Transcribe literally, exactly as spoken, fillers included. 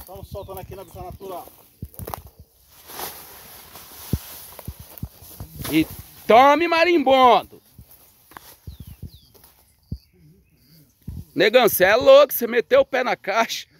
Estamos soltando aqui na bicha natural. E tome marimbondo. Negão, você é louco, você meteu o pé na caixa.